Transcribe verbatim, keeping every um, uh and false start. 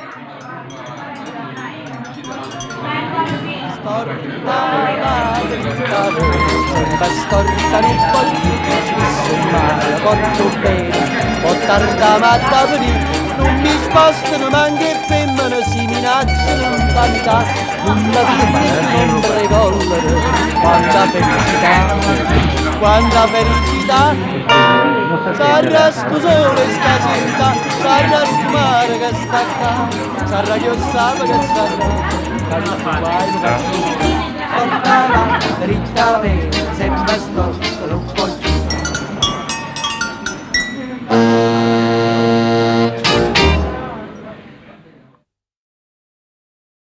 Storta la dritta sembra storta non voglio che male, la porto bene, ho tarda ma da venire, non mi spostano manca e femmine si minacciano in vanità, non la vita non revolvere, quanta felicità, quanta felicità, sarà sto sole sta senta, sarà sto mare che sta qua, sarà che io sapevo che sta qua. Portala, dritta bene, sempre sto